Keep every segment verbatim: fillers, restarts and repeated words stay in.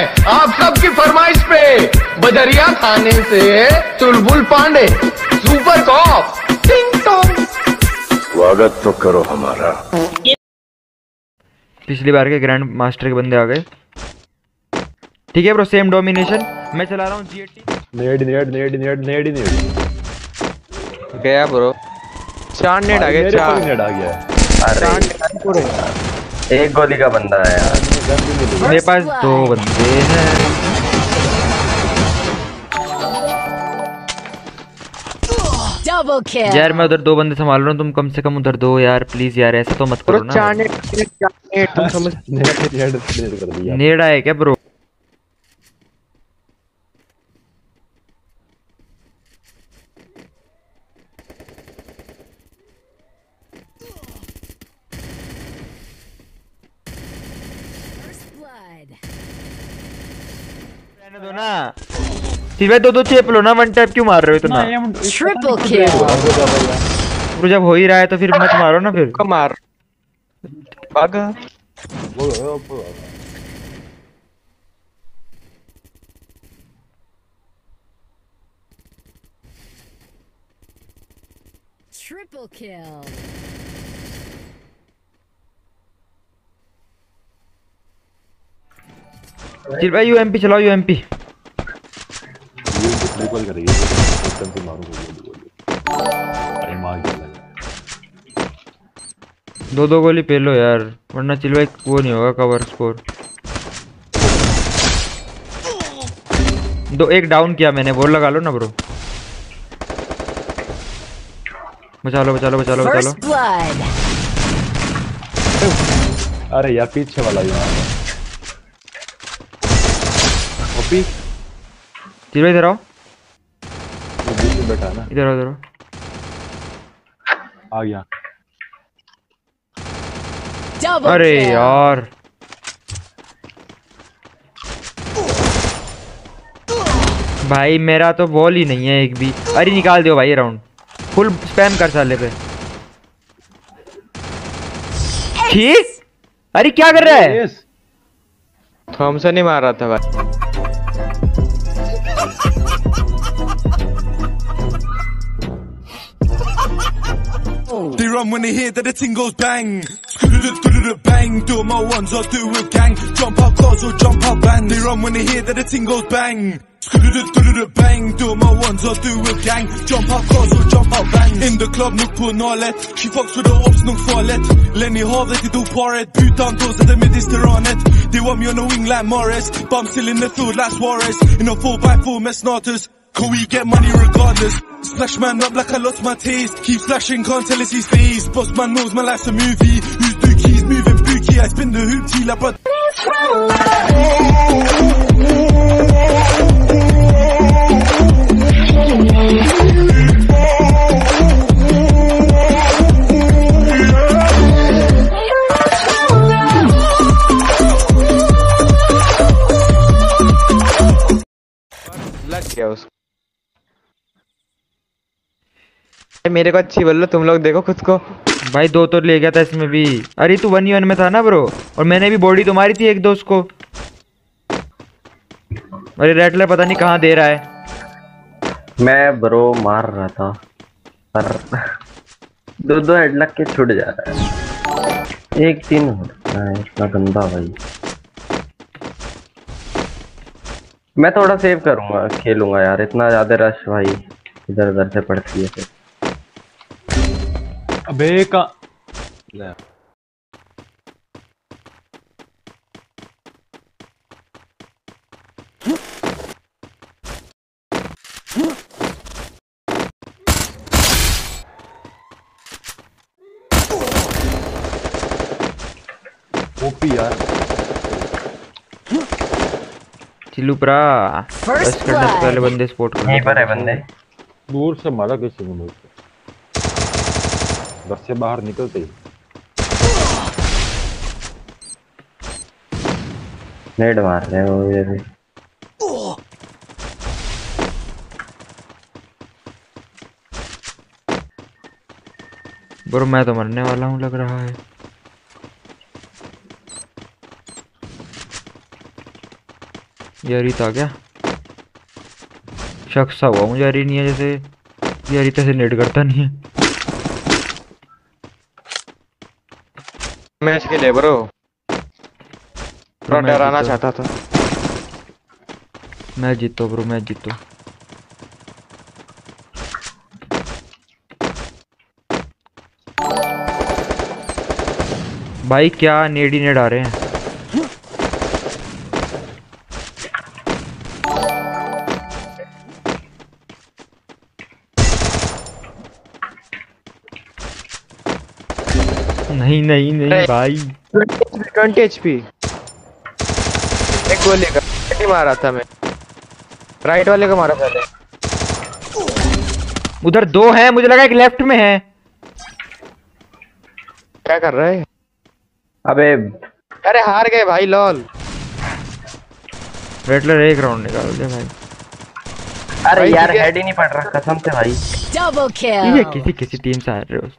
हैं आप सबकी फरमाइश पे बजरिया थाने से चुलबुल पांडे सुपर कॉप टिंग टोंग। स्वागत तो करो हमारा। पिछली बार के ग्रैंड मास्टर के बंदे आ गए। ठीक है ब्रो, सेम डोमिनेशन। मैं चला रहा हूँ जीएटी। नेड नेड नेड नेड नेड नेड गया ब्रो। चार नेड आ गए। चार नेड आ गया। अरे पूरे एक गोली का बंदा है यार। मेरे पास दो बंदे हैं। यार मैं उधर दो बंदे संभाल रहा हूँ, तुम कम से कम उधर दो यार प्लीज यार, ऐसा तो मत करो ना। चार नेड चार नेड तुम समझ नेड नेड कर दिया। नेड़ा है क्या ब्रो? दो ना सिर्फ दो दो चेप लो ना, वन टैप क्यों मार रहे हो इतना? Triple kill. जब हो ही रहा है तो फिर मत मारो ना फिर। मार भागा। Triple kill. चिल भाई यूएमपी चलाओ, यूएमपी। रिकॉल कर रही है एकदम से मारो गोली। अरे मार गया। दो दो गोली पे लो यार, वरना चिल भाई वो नहीं होगा कवर स्कोर। दो एक डाउन किया मैंने, बोल लगा लो ना ब्रो। बचा लो बचा लो बचा लो बचा लो। अरे यार पीछे वाला यार। ओपी चिल भाई इधर आओ। बीच में बैठा है ना। इधर आओ इधर आओ। आ गया। अरे यार भाई मेरा तो बॉल ही नहीं है एक भी। अरे निकाल दो भाई राउंड, फुल स्पैम कर साले पे। ठीक। अरे क्या कर रहा है? थॉमसन ही मार रहा था भाई। They run when they hear that the ting goes bang. Bang, do my ones or do with gang. Jump out cars or jump out band. They run when they hear that the ting goes bang. Bang, do my ones or do with gang. Jump out cars or jump out band. In the club, nuk på nalet. She fucks with the ops, nuk farlet. Lenny Harvey, they do paret. Putan doors at the Mediterranet. They want me on the wing like Morris. But I'm still in the field like Suarez. In a four by four mess starters. Can we get money regardless? Splash man up like I lost my taste. Keep flashing, can't tell us his face. Boss man knows my life's a movie. Who's dookies, moving bookie. I spin the hoop till I but लग गया उसको। मेरे को अच्छी बोल लो, तुम लोग देखो खुद को। भाई दो तो ले गया था इसमें भी। अरे तू वन वन में था ना ब्रो, और मैंने भी बॉडी तो मारी थी एक दो उसको। अरे रेटलर पता नहीं कहाँ दे रहा है। मैं ब्रो मार रहा था पर दो दो हेड लग के छूट जा रहा है। एक तीन होता है इतना गंदा भाई। मैं थोड़ा सेव करूंगा, खेलूंगा यार। इतना ज्यादा रश भाई इधर उधर से पड़ती है फिर। अबे का ओपी यार। चिल्लू प्रा बस करने से पहले बंदे स्पॉट कर। यहीं पर है बंदे। दूर से मारा किसी ने मुझे। घर से बाहर निकलते ही नेड मार रहे हो ये भी। ब्रो मैं तो मरने वाला हूँ लग रहा है। यारी था क्या? शक सा हुआ मुझे, यारी नहीं है जैसे, यारी तैसे नेट करता नहीं है। मैच के लिए ब्रो, थोड़ा डराना चाहता था। मैच जीतो ब्रो, मैच जीतो। भाई क्या नेडी नेड आ रहे हैं। नहीं नहीं नहीं भाई, ट्वेंटी एचपी एक गोली का ही मारा था मैं, राइट वाले को मारा पहले। उधर दो हैं, मुझे लगा एक लेफ्ट में है। क्या कर रहे हैं? अबे अरे हार गए भाई, लॉल। रेटलर एक राउंड निकाल दे भाई। अरे भाई यार ठीक है। हेड ही नहीं पड़ रहा कसम से भाई। Double ये kill. किसी किसी टीम से हार रहे हो।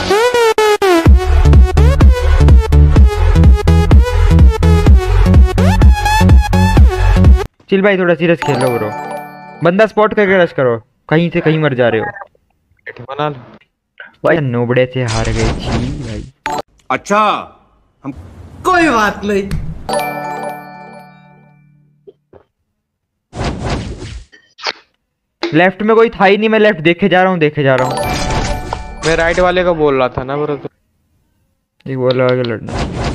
चिल भाई, थोड़ा सीरियस खेलो ब्रो। बंदा स्पॉट करके रश करो, कहीं से कहीं मर जा रहे हो बना लो भाई। नोबड़े से हार गए छी भाई। अच्छा हम कोई बात नहीं। लेफ्ट में कोई था ही नहीं, मैं लेफ्ट देखे जा रहा हूँ देखे जा रहा हूँ। मैं राइट वाले को बोल रहा था ना ब्रो। एक बोल आगे लड़ना।